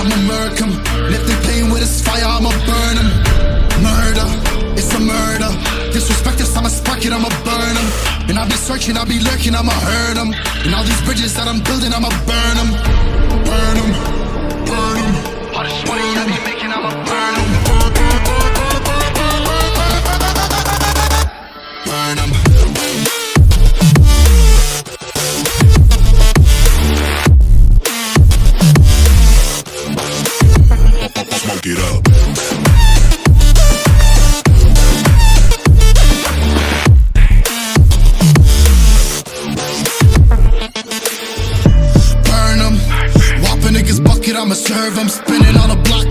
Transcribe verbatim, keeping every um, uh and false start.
I'ma murk 'em. And if they playing with this fire, I'ma burn 'em. Murder, it's a murder. Disrespect us, I'ma spark it, I'ma burn 'em. And I'll be searching, I'll be lurking, I'ma hurt 'em. And all these bridges that I'm building, I'ma burn 'em. Burn 'em, burn 'em. All this money I be making, I'ma burn 'em. Burn 'em. Smoke it up. Burn 'em. Whop a nigga's bucket, I'ma serve 'em. Spinning on a block